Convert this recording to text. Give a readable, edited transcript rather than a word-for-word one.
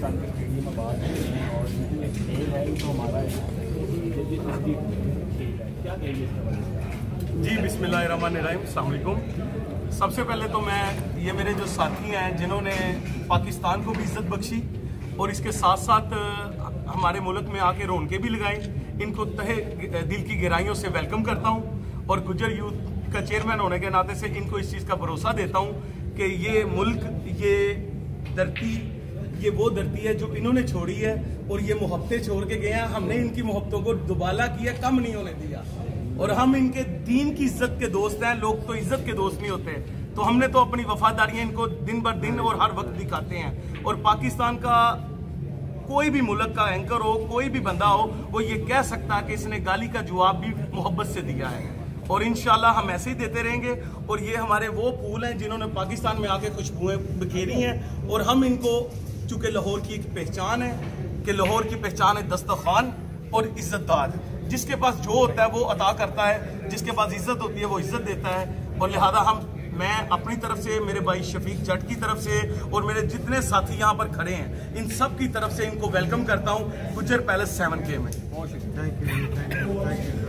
पाकिस्तान के स्टेडियम में बात है और एक खेल है तो हमारा खेल है, क्या कहेंगे इसके बारे में? जी बिस्मिल्लाहिर्रहमानिर्रहीम, अस्सलाम वालेकुम। सबसे पहले तो मैं ये मेरे जो साथी हैं जिन्होंने पाकिस्तान को भी इज्जत बख्शी और इसके साथ साथ हमारे मुल्क में आके रौनकें भी लगाई, इनको तहे दिल की गहराइयों से वेलकम करता हूँ और गुज्जर यूथ का चेयरमैन होने के नाते से इनको इस चीज़ का भरोसा देता हूँ कि ये मुल्क, ये धरती, ये वो धरती है जो इन्होंने छोड़ी है और ये मोहब्बतें छोड़ के गए हैं। हमने इनकी मोहब्बतों को दुबाला किया, कम नहीं होने दिया और हम इनके दीन की इज्जत के दोस्त हैं। लोग तो इज्जत के दोस्त नहीं होते, तो हमने तो अपनी वफादारियां इनको दिन बर दिन और हर वक्त दिखाते हैं। और पाकिस्तान का कोई भी मुल्क का एंकर हो, कोई भी बंदा हो, वो ये कह सकता है कि इसने गाली का जवाब भी मोहब्बत से दिया है और इंशाल्लाह हम ऐसे ही देते रहेंगे। और ये हमारे वो फूल हैं जिन्होंने पाकिस्तान में आके खुशबुएं बिखेरी हैं और हम इनको, चूंकि लाहौर की एक पहचान है कि लाहौर की पहचान है दस्तरखान और इज्जतदार। जिसके पास जो होता है वो अता करता है, जिसके पास इज्जत होती है वो इज्जत देता है। और लिहाजा मैं अपनी तरफ से, मेरे भाई शफीक जट की तरफ से और मेरे जितने साथी यहाँ पर खड़े हैं, इन सब की तरफ से इनको वेलकम करता हूँ गुज्जर पैलेस 7K में। Thank you.